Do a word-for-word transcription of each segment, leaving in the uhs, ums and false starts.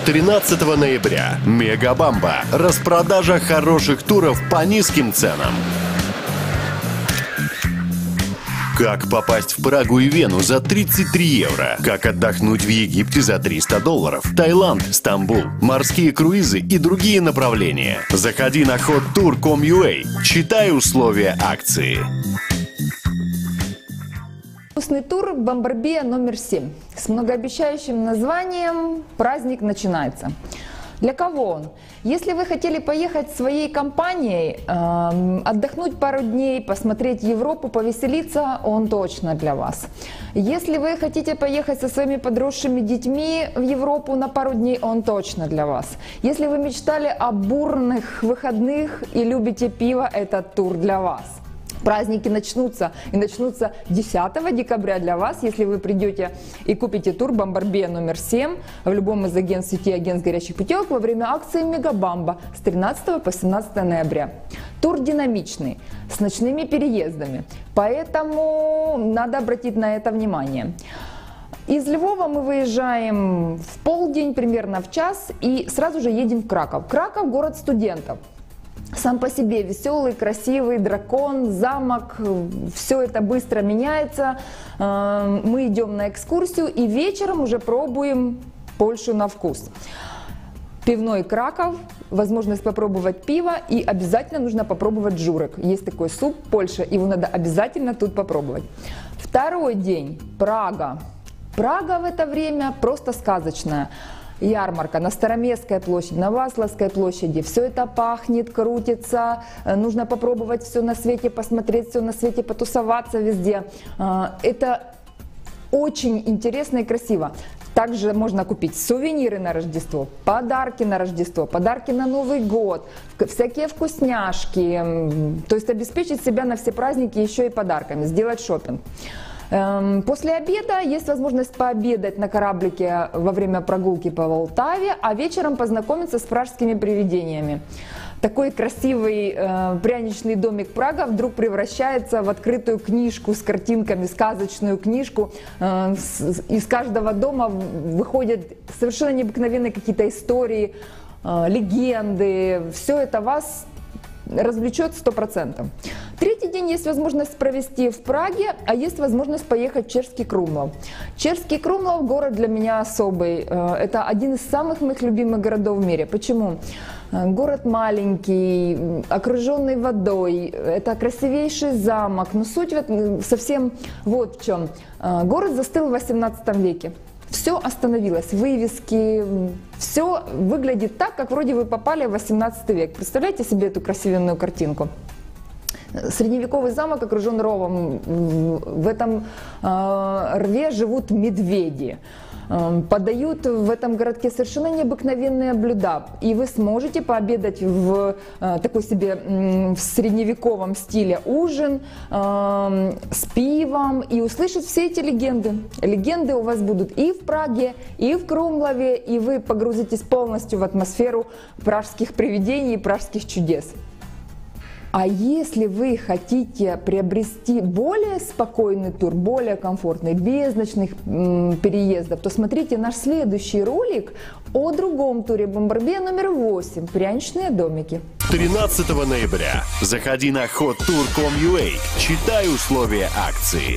тринадцатого ноября. Мегабамба. Распродажа хороших туров по низким ценам. Как попасть в Прагу и Вену за тридцать три евро? Как отдохнуть в Египте за триста долларов? Таиланд, Стамбул, морские круизы и другие направления. Заходи на hot tour точка ком точка ю а. Читай условия акции. Вкусный тур Бомбарбия номер семь с многообещающим названием «Праздник начинается». Для кого он? Если вы хотели поехать своей компанией, э, отдохнуть пару дней, посмотреть Европу, повеселиться, он точно для вас. Если вы хотите поехать со своими подросшими детьми в Европу на пару дней, он точно для вас. Если вы мечтали о бурных выходных и любите пиво, этот тур для вас. Праздники начнутся, и начнутся десятого декабря для вас, если вы придете и купите тур Бомбарбия номер семь в любом из агентств сети агентств горячих путевок во время акции Мегабамба с тринадцатого по семнадцатое ноября. Тур динамичный, с ночными переездами, поэтому надо обратить на это внимание. Из Львова мы выезжаем в полдень, примерно в час, и сразу же едем в Краков. Краков – город студентов. Сам по себе веселый, красивый, дракон, замок, все это быстро меняется. Мы идем на экскурсию и вечером уже пробуем Польшу на вкус. Пивной Краков, возможность попробовать пиво, и обязательно нужно попробовать журек. Есть такой суп Польша, его надо обязательно тут попробовать. Второй день – Прага. Прага в это время просто сказочная. Ярмарка на Староместской площади, на Васловской площади. Все это пахнет, крутится. Нужно попробовать все на свете, посмотреть все на свете, потусоваться везде. Это очень интересно и красиво. Также можно купить сувениры на Рождество, подарки на Рождество, подарки на Новый год, всякие вкусняшки. То есть обеспечить себя на все праздники еще и подарками, сделать шопинг. После обеда есть возможность пообедать на кораблике во время прогулки по Волтаве, а вечером познакомиться с пражскими привидениями. Такой красивый э, пряничный домик Прага вдруг превращается в открытую книжку с картинками, сказочную книжку. Э, с, из каждого дома выходят совершенно необыкновенные какие-то истории, э, легенды. Все это вас развлечет сто процентов. Третий день есть возможность провести в Праге, а есть возможность поехать в Чешский Крумлов. Чешский Крумлов – город для меня особый. Это один из самых моих любимых городов в мире. Почему? Город маленький, окруженный водой, это красивейший замок. Но суть совсем вот в чем. Город застыл в восемнадцатом веке. Все остановилось, вывески, все выглядит так, как вроде вы попали в восемнадцатый век. Представляете себе эту красивенную картинку? Средневековый замок окружен ровом, в этом э, рве живут медведи. Подают в этом городке совершенно необыкновенные блюда, и вы сможете пообедать в э, такой себе э, в средневековом стиле ужин э, с пивом и услышать все эти легенды. Легенды у вас будут и в Праге, и в Крумлове, и вы погрузитесь полностью в атмосферу пражских привидений и пражских чудес. А если вы хотите приобрести более спокойный тур, более комфортный, без ночных м, переездов, то смотрите наш следующий ролик о другом туре Бомбарбия номер восемь «Пряничные домики». тринадцатого ноября. Заходи на hot tour точка ком точка ю а. Читай условия акции.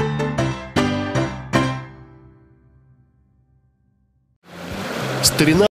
С тринадцатого